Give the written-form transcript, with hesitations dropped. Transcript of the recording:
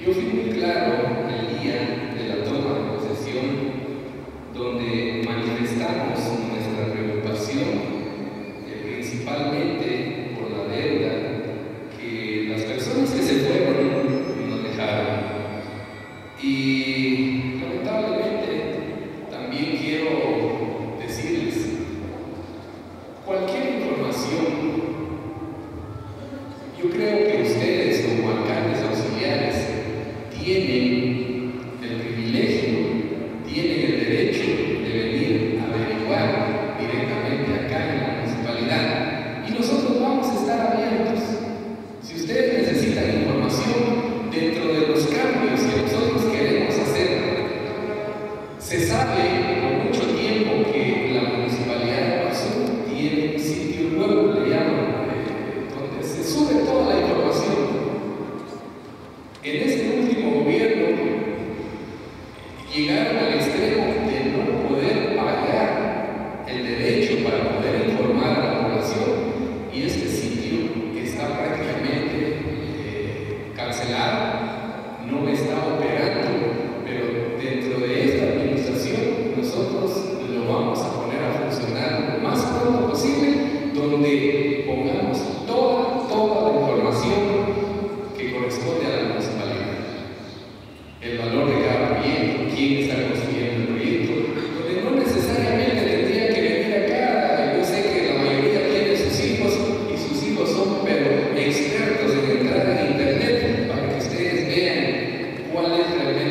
Yo fui muy claro el día de la toma de posesión, donde manifestamos nuestra preocupación, principalmente por la deuda que las personas que se fueron nos dejaron. Y lamentablemente también quiero decirles, cualquier información, yo creo que ustedes como alcaldes auxiliares tienen el privilegio, tienen el derecho de venir a averiguar directamente acá en la municipalidad, y nosotros vamos a estar abiertos. Si ustedes necesitan información dentro de los cambios que nosotros queremos hacer, se sabe por mucho tiempo que la municipalidad de Guazú tiene un sitio web, le llaman, donde se sube toda la información. En este último gobierno llegaron al extremo de no poder pagar el derecho para poder informar a la población, y este sitio está prácticamente cancelado, no está operando, pero dentro de esta administración nosotros lo vamos a poner a funcionar lo más pronto posible, donde pongamos toda la información que corresponde a la municipalidad, el valor de cada proyecto, quién está construyendo el proyecto, donde no necesariamente tendría que venir acá. Yo sé que la mayoría tiene sus hijos y sus hijos son pero expertos en entrar en internet para que ustedes vean cuál es realmente